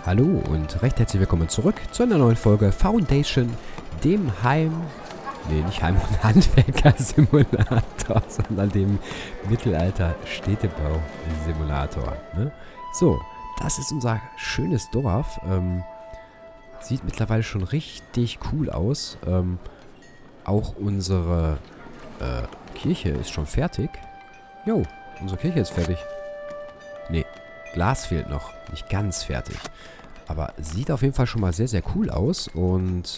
Hallo und recht herzlich willkommen zurück zu einer neuen Folge Foundation, dem nicht Heim- und Handwerker-Simulator, sondern dem Mittelalter-Städtebau-Simulator. Ne? So, das ist unser schönes Dorf. Sieht mittlerweile schon richtig cool aus. Auch unsere Kirche ist schon fertig. Jo, unsere Kirche ist fertig. Nee, Glas fehlt noch. Nicht ganz fertig. Aber sieht auf jeden Fall schon mal sehr, sehr cool aus. Und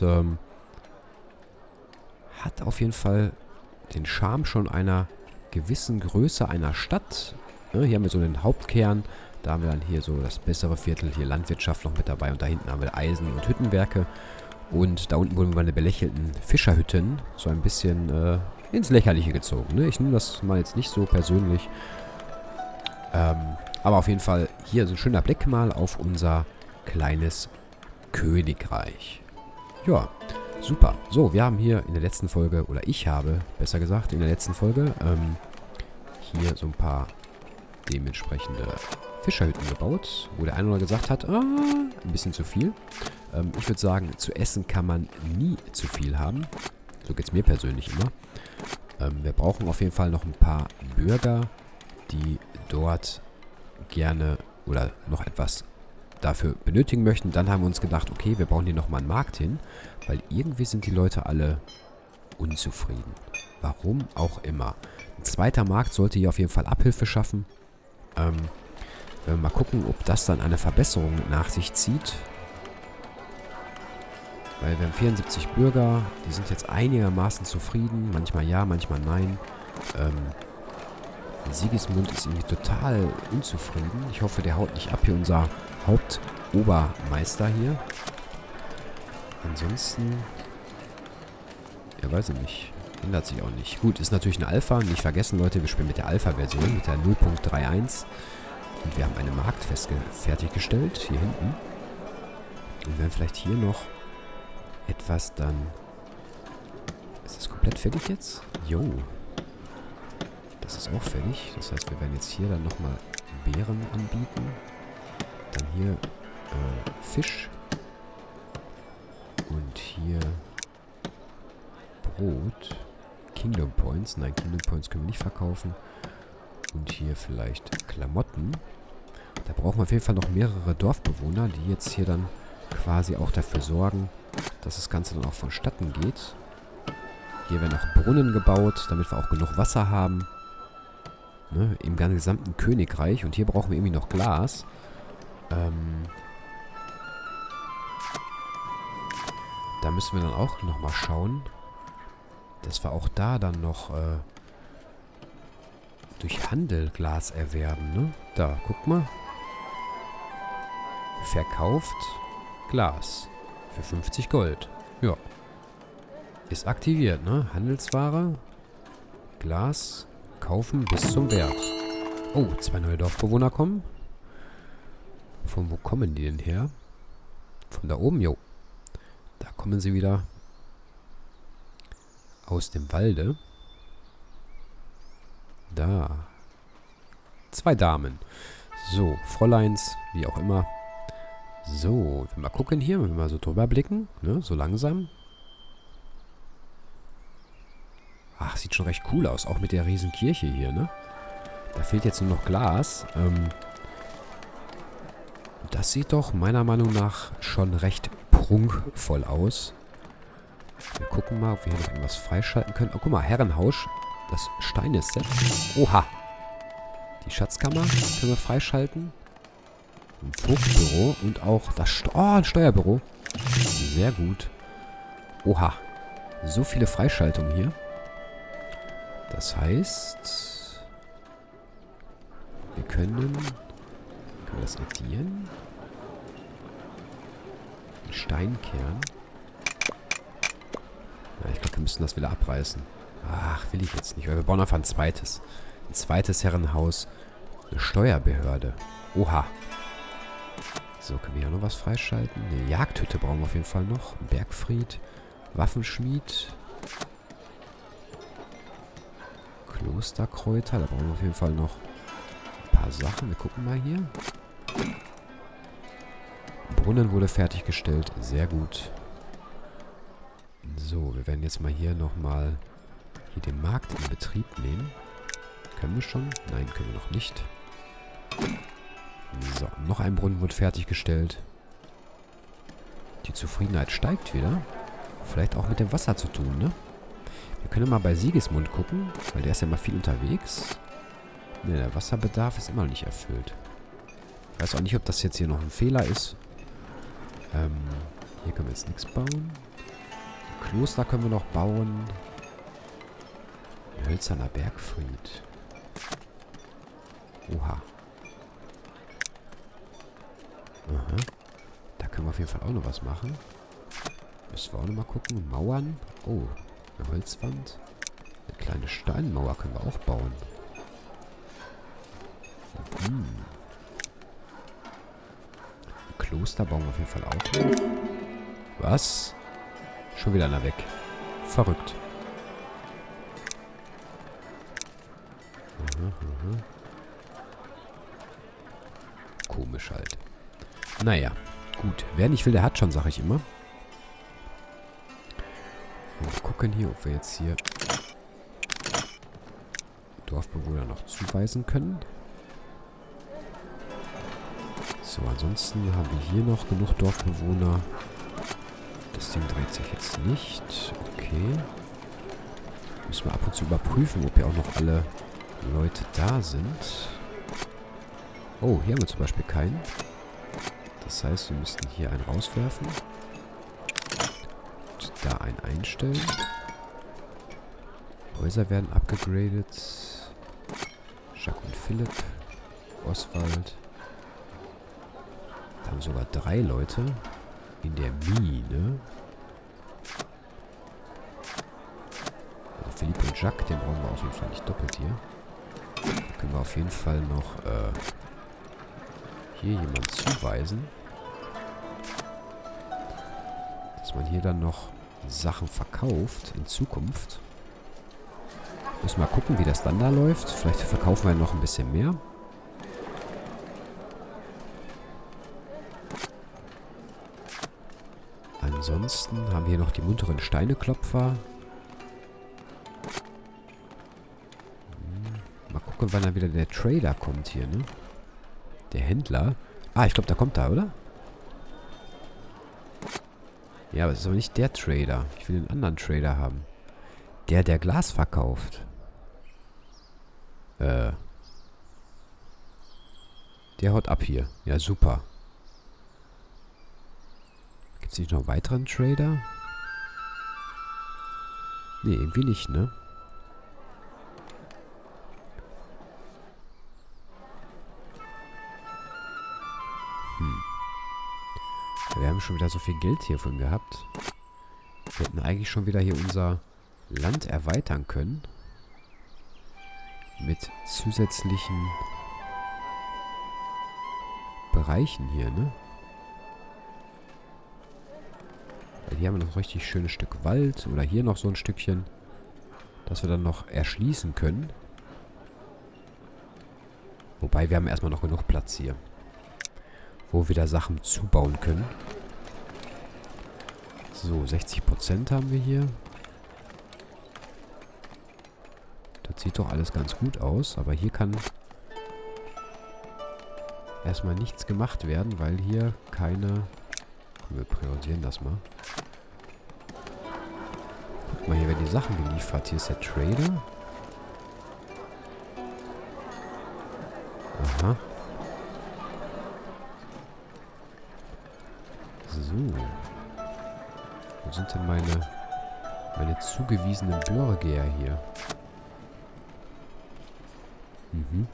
hat auf jeden Fall den Charme schon einer gewissen Größe einer Stadt. Ja, hier haben wir so den Hauptkern. Da haben wir dann hier so das bessere Viertel. Hier Landwirtschaft noch mit dabei. Und da hinten haben wir Eisen- und Hüttenwerke. Und da unten wurden meine belächelten Fischerhütten so ein bisschen ins Lächerliche gezogen. Ne? Ich nehme das mal jetzt nicht so persönlich. Aber auf jeden Fall hier so ein schöner Blick mal auf unser kleines Königreich. Ja, super. So, wir haben hier in der letzten Folge, oder ich habe, besser gesagt, in der letzten Folge, hier so ein paar dementsprechende Fischerhütten gebaut, wo der eine oder gesagt hat, ein bisschen zu viel. Ich würde sagen, zu essen kann man nie zu viel haben. So geht es mir persönlich immer. Wir brauchen auf jeden Fall noch ein paar Bürger, die dort gerne oder noch etwas dafür benötigen möchten. Dann haben wir uns gedacht, okay, wir bauen hier nochmal einen Markt hin, weil irgendwie sind die Leute alle unzufrieden. Warum auch immer. Ein zweiter Markt sollte hier auf jeden Fall Abhilfe schaffen. Wenn wir mal gucken, ob das dann eine Verbesserung nach sich zieht. Weil wir haben 74 Bürger, die sind jetzt einigermaßen zufrieden. Manchmal ja, manchmal nein. Sigismund ist irgendwie total unzufrieden. Ich hoffe, der haut nicht ab hier, unser Hauptobermeister hier. Ansonsten, ja, weiß ich nicht. Ändert sich auch nicht. Gut, ist natürlich eine Alpha. Nicht vergessen, Leute, wir spielen mit der Alpha-Version, mit der 0.31. Und wir haben eine Markt fertiggestellt, hier hinten. Und werden vielleicht hier noch etwas dann... Ist das komplett fertig jetzt? Jo. Das ist auch fertig. Das heißt, wir werden jetzt hier dann nochmal Beeren anbieten. Dann hier Fisch. Und hier Brot. Kingdom Points. Nein, Kingdom Points können wir nicht verkaufen. Und hier vielleicht Klamotten. Da brauchen wir auf jeden Fall noch mehrere Dorfbewohner, die jetzt hier dann quasi auch dafür sorgen, dass das Ganze dann auch vonstatten geht. Hier werden auch Brunnen gebaut, damit wir auch genug Wasser haben. Ne, im gesamten Königreich. Und hier brauchen wir irgendwie noch Glas. Da müssen wir dann auch nochmal schauen, dass wir auch da dann noch durch Handel Glas erwerben. Ne? Da, guck mal. Verkauft Glas für 50 Gold. Ja. Ist aktiviert, ne? Handelsware. Glas kaufen bis zum Wert. Oh, 2 neue Dorfbewohner kommen. Von wo kommen die denn her? Von da oben, jo. Da kommen sie wieder aus dem Walde. Da. 2 Damen. So, Fräuleins, wie auch immer. So, wenn wir mal gucken hier, wenn wir mal so drüber blicken, ne, so langsam. Ach, sieht schon recht cool aus, auch mit der riesen Kirche hier, ne? Da fehlt jetzt nur noch Glas. Das sieht doch meiner Meinung nach schon recht prunkvoll aus. Wir gucken mal, ob wir hier noch irgendwas freischalten können. Oh, guck mal, Herrenhaus. Das Steine-Set. Oha. Die Schatzkammer können wir freischalten. Ein Vogtbüro und auch das ein Steuerbüro. Sehr gut. Oha. So viele Freischaltungen hier. Das heißt, wir können das addieren. Ein Steinkern. Ja, ich glaube, wir müssen das wieder abreißen. Ach, will ich jetzt nicht. Weil wir bauen einfach ein zweites. Ein zweites Herrenhaus. Eine Steuerbehörde. Oha. So, können wir hier noch was freischalten? Eine Jagdhütte brauchen wir auf jeden Fall noch. Ein Bergfried. Waffenschmied. Klosterkräuter. Da brauchen wir auf jeden Fall noch ein paar Sachen. Wir gucken mal hier. Brunnen wurde fertiggestellt. Sehr gut. So, wir werden jetzt mal hier nochmal den Markt in Betrieb nehmen. Können wir schon? Nein, können wir noch nicht. So, noch ein Brunnen wurde fertiggestellt. Die Zufriedenheit steigt wieder. Vielleicht auch mit dem Wasser zu tun, ne? Wir können mal bei Sigismund gucken, weil der ist ja mal viel unterwegs. Ne, der Wasserbedarf ist immer noch nicht erfüllt. Ich weiß auch nicht, ob das jetzt hier noch ein Fehler ist. Hier können wir jetzt nichts bauen. Ein Kloster können wir noch bauen. Ein hölzerner Bergfried. Oha. Aha. Da können wir auf jeden Fall auch noch was machen. Müssen wir auch noch mal gucken. Mauern. Oh, eine Holzwand. Eine kleine Steinmauer können wir auch bauen. Ein Kloster bauen wir auf jeden Fall auch noch. Was? Schon wieder einer weg. Verrückt. Komisch halt. Naja, gut. Wer nicht will, der hat schon, sag ich immer. Wir gucken hier, ob wir jetzt hier Dorfbewohner noch zuweisen können. So, ansonsten haben wir hier noch genug Dorfbewohner. Das Ding dreht sich jetzt nicht. Okay. Müssen wir ab und zu überprüfen, ob hier auch noch alle Leute da sind. Oh, hier haben wir zum Beispiel keinen. Das heißt, wir müssten hier einen rauswerfen. Und da einen einstellen. Häuser werden abgegradet. Jacques und Philipp. Oswald. Da haben sogar 3 Leute in der Mine. Also Philipp und Jacques, den brauchen wir auf jeden Fall nicht doppelt hier. Da können wir auf jeden Fall noch hier jemanden zuweisen. Dass man hier dann noch Sachen verkauft in Zukunft. Müssen wir mal gucken, wie das dann da läuft. Vielleicht verkaufen wir noch ein bisschen mehr. Ansonsten haben wir hier noch die munteren Steineklopfer. Mal gucken, wann dann wieder der Trader kommt hier, ne? Der Händler. Ah, ich glaube, der kommt da, oder? Ja, aber es ist aber nicht der Trader. Ich will den anderen Trader haben. Der Glas verkauft. Der haut ab hier. Ja, super. Gibt es nicht noch einen weiteren Trader? Nee, irgendwie nicht, ne? Wir haben schon wieder so viel Geld hiervon gehabt. Wir hätten eigentlich schon wieder hier unser Land erweitern können. Mit zusätzlichen Bereichen hier, ne? Weil hier haben wir noch ein richtig schönes Stück Wald. Oder hier noch so ein Stückchen. Das wir dann noch erschließen können. Wobei, wir haben erstmal noch genug Platz hier. Wo wir da Sachen zubauen können. So, 60% haben wir hier. Das sieht doch alles ganz gut aus. Aber hier kann erstmal nichts gemacht werden, weil hier keine... Wir priorisieren das mal. Guck mal, hier werden die Sachen geliefert. Hier ist der Trader. Aha. So. Wo sind denn meine zugewiesenen Bürger hier? Mhm.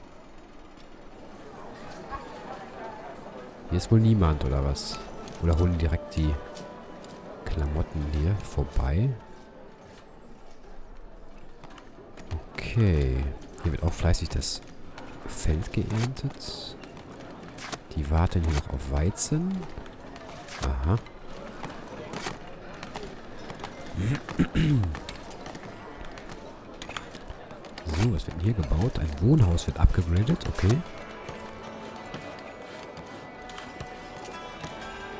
Hier ist wohl niemand, oder was? Oder holen direkt die Klamotten hier vorbei. Okay. Hier wird auch fleißig das Feld geerntet. Die warten hier noch auf Weizen. Aha. So, was wird denn hier gebaut? Ein Wohnhaus wird abgegradet, okay.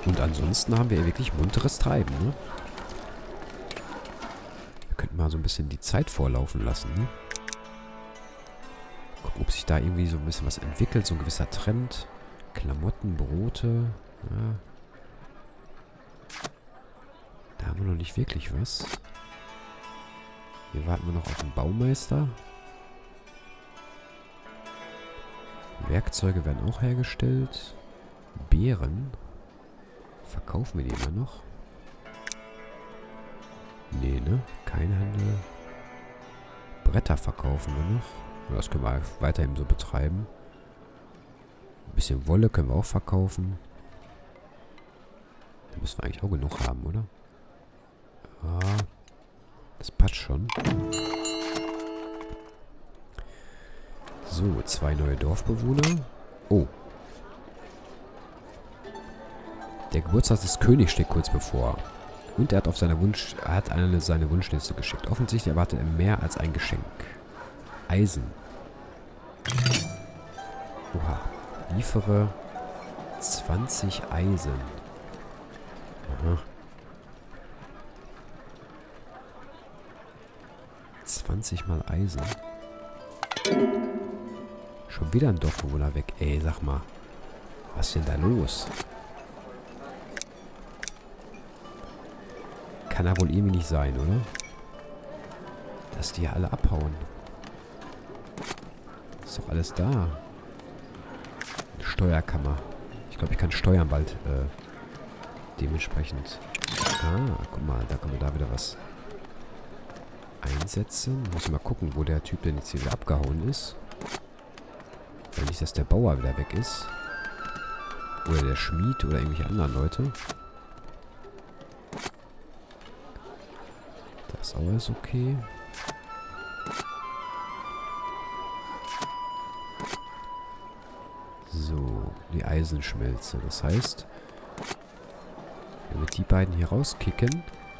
Und ansonsten haben wir ja wirklich munteres Treiben, ne? Wir könnten mal so ein bisschen die Zeit vorlaufen lassen, ne? Gucken, ob sich da irgendwie so ein bisschen was entwickelt, so ein gewisser Trend. Klamotten, Brote, ja. Da haben wir noch nicht wirklich was. Hier warten wir noch auf den Baumeister. Werkzeuge werden auch hergestellt. Beeren. Verkaufen wir die immer noch? Nee, ne? Kein Handel. Bretter verkaufen wir noch. Das können wir weiterhin so betreiben. Ein bisschen Wolle können wir auch verkaufen. Da müssen wir eigentlich auch genug haben, oder? Ah, das passt schon. So, 2 neue Dorfbewohner. Oh. Der Geburtstag des Königs steht kurz bevor. Und er hat seine Wunschliste geschickt. Offensichtlich erwartet er mehr als ein Geschenk. Eisen. Oha. Liefere 20 Eisen. Aha. 20 mal Eisen. Schon wieder ein Dorfbewohner weg. Ey, sag mal. Was ist denn da los? Kann ja wohl irgendwie nicht sein, oder? Dass die ja alle abhauen. Ist doch alles da. Eine Steuerkammer. Ich glaube, ich kann steuern bald. Dementsprechend. Ah, guck mal, da können wir da wieder was einsetzen. Muss ich mal gucken, wo der Typ denn jetzt hier wieder abgehauen ist. Wenn nicht, dass der Bauer wieder weg ist. Oder der Schmied oder irgendwelche anderen Leute. Das ist auch alles okay. So, die Eisenschmelze. Das heißt, wenn wir die beiden hier rauskicken,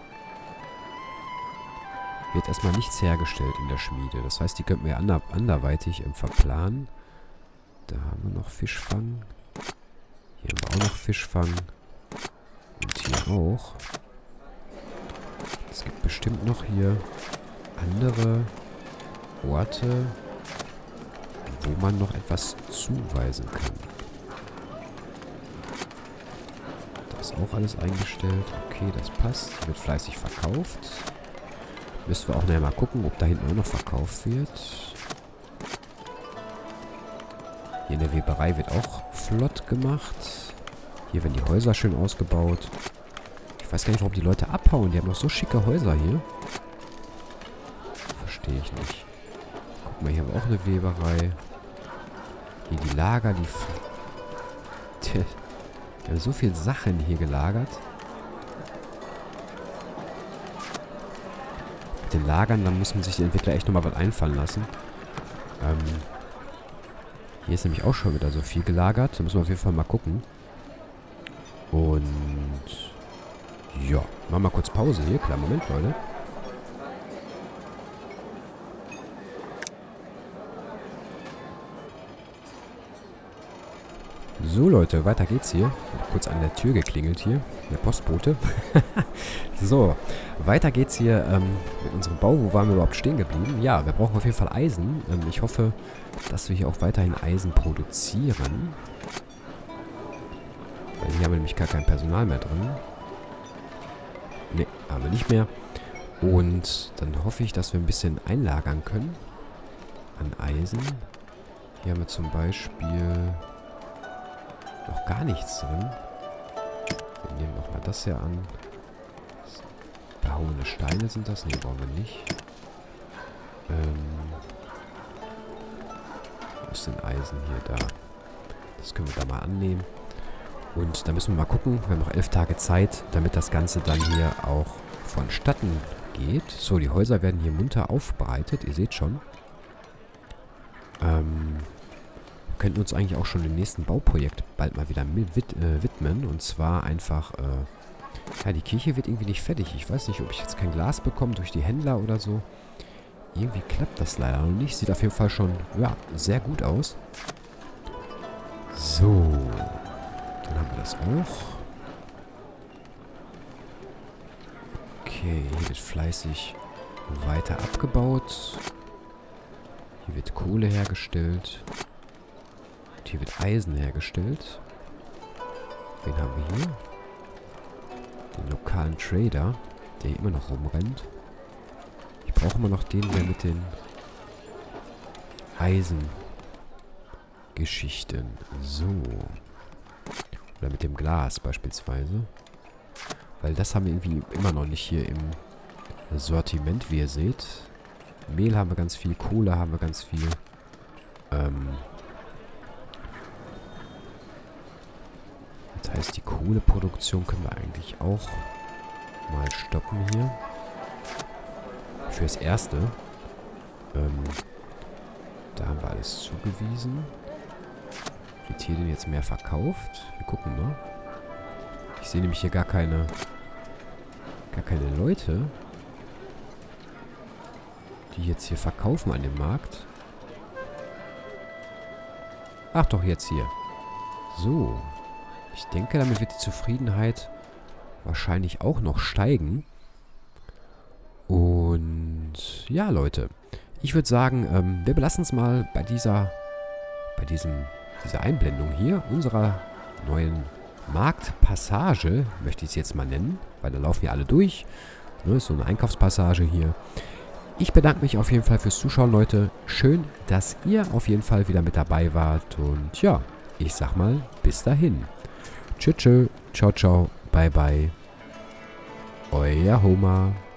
wird erstmal nichts hergestellt in der Schmiede. Das heißt, die könnten wir anderweitig verplanen. Da haben wir noch Fischfang. Hier haben wir auch noch Fischfang. Und hier auch. Es gibt bestimmt noch hier andere Orte, wo man noch etwas zuweisen kann. Das ist auch alles eingestellt. Okay, das passt. Hier wird fleißig verkauft. Müssen wir auch nachher mal gucken, ob da hinten auch noch verkauft wird. Hier in der Weberei wird auch flott gemacht. Hier werden die Häuser schön ausgebaut. Ich weiß gar nicht, warum die Leute abhauen. Die haben noch so schicke Häuser hier. Verstehe ich nicht. Guck mal, hier haben wir auch eine Weberei. Hier die Lager, die haben so viele Sachen hier gelagert. Mit den Lagern, da muss man sich die Entwickler echt nochmal was einfallen lassen. Hier ist nämlich auch schon wieder so viel gelagert. Da müssen wir auf jeden Fall mal gucken. Und ja, machen wir kurz Pause hier. Klar, Moment, Leute. So, Leute, weiter geht's hier. Kurz an der Tür geklingelt hier. Der Postbote. So, weiter geht's hier mit unserem Bau. Wo waren wir überhaupt stehen geblieben? Ja, wir brauchen auf jeden Fall Eisen. Ich hoffe, dass wir hier auch weiterhin Eisen produzieren. Weil hier haben wir nämlich gar kein Personal mehr drin. Ne, haben wir nicht mehr. Und dann hoffe ich, dass wir ein bisschen einlagern können an Eisen. Hier haben wir zum Beispiel noch gar nichts drin. Wir nehmen nochmal das hier an. Behauene Steine sind das. Ne, brauchen wir nicht. Wo ist denn Eisen hier? Da. Das können wir da mal annehmen. Und da müssen wir mal gucken. Wir haben noch 11 Tage Zeit, damit das Ganze dann hier auch vonstatten geht. So, die Häuser werden hier munter aufbereitet. Ihr seht schon. Wir könnten uns eigentlich auch schon dem nächsten Bauprojekt bald mal wieder widmen. Und zwar einfach, ja, die Kirche wird irgendwie nicht fertig. Ich weiß nicht, ob ich jetzt kein Glas bekomme durch die Händler oder so. Irgendwie klappt das leider noch nicht. Sieht auf jeden Fall schon, ja, sehr gut aus. So. Dann haben wir das auch. Okay, hier wird fleißig weiter abgebaut. Hier wird Kohle hergestellt. Und hier wird Eisen hergestellt. Wen haben wir hier? Den lokalen Trader, der hier immer noch rumrennt. Ich brauche immer noch den, der mit den Eisengeschichten. So. Oder mit dem Glas beispielsweise. Weil das haben wir irgendwie immer noch nicht hier im Sortiment, wie ihr seht. Mehl haben wir ganz viel, Kohle haben wir ganz viel. Das heißt, die Kohleproduktion können wir eigentlich auch mal stoppen hier. Fürs Erste. Da haben wir alles zugewiesen. Wird hier denn jetzt mehr verkauft? Wir gucken mal. Ich sehe nämlich hier gar keine Leute, die jetzt hier verkaufen an dem Markt. Ach doch, jetzt hier. So. Ich denke, damit wird die Zufriedenheit wahrscheinlich auch noch steigen. Und ja, Leute. Ich würde sagen, wir belassen es mal bei dieser Einblendung hier unserer neuen Marktpassage, möchte ich es jetzt mal nennen, weil da laufen ja alle durch. Ne, ist so eine Einkaufspassage hier. Ich bedanke mich auf jeden Fall fürs Zuschauen, Leute. Schön, dass ihr auf jeden Fall wieder mit dabei wart. Und ja, ich sag mal, bis dahin. Tschüss, ciao, ciao, bye, bye. Euer Homer.